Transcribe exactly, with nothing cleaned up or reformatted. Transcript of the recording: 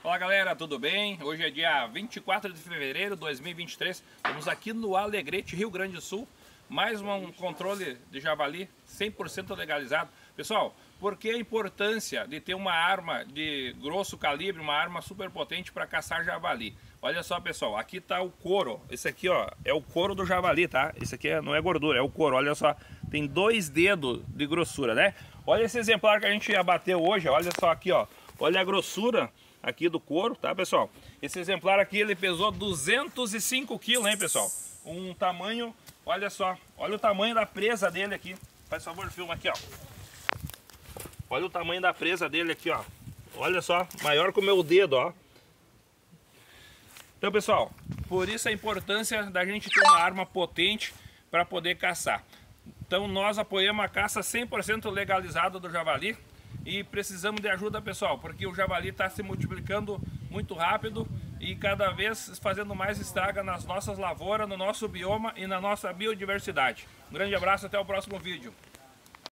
Olá galera, tudo bem? Hoje é dia vinte e quatro de fevereiro de dois mil e vinte e três. Estamos aqui no Alegrete, Rio Grande do Sul. Mais um controle de javali cem por cento legalizado. Pessoal, por que a importância de ter uma arma de grosso calibre, uma arma super potente para caçar javali? Olha só pessoal, aqui está o couro. Esse aqui ó, é o couro do javali, tá? Esse aqui não é gordura, é o couro. Olha só, tem dois dedos de grossura, né? Olha esse exemplar que a gente abateu hoje, olha só aqui ó. Olha a grossura aqui do couro, tá pessoal? Esse exemplar aqui ele pesou duzentos e cinco quilos, hein pessoal? Um tamanho, olha só, olha o tamanho da presa dele aqui. Faz favor, filma aqui ó. Olha o tamanho da presa dele aqui ó. Olha só, maior que o meu dedo ó. Então pessoal, por isso a importância da gente ter uma arma potente para poder caçar. Então nós apoiamos a caça cem por cento legalizada do javali. E precisamos de ajuda pessoal, porque o javali está se multiplicando muito rápido e cada vez fazendo mais estraga nas nossas lavouras, no nosso bioma e na nossa biodiversidade. Um grande abraço, até o próximo vídeo.